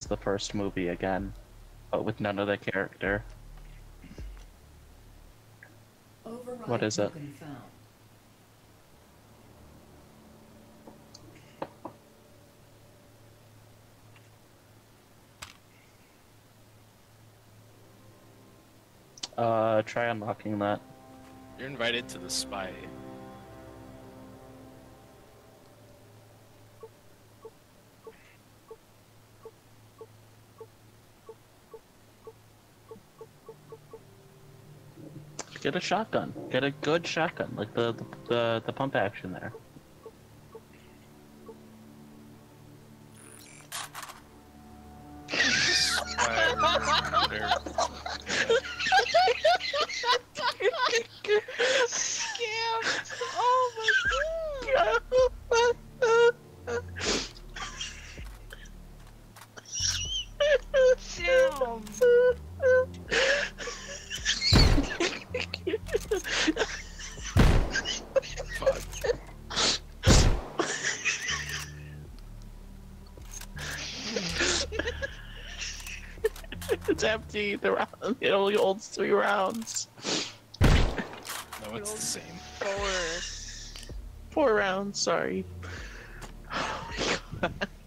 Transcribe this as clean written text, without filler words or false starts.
the first movie again, but with none of the character. Override What is it? token found. Try unlocking that. You're invited to the spy. Get a shotgun. Get a good shotgun, like the pump action there. Scammed! Oh my god! Damn! It's empty. The round, it only holds 3 rounds. No, it's the same. 4. 4 rounds. Sorry. Oh my god.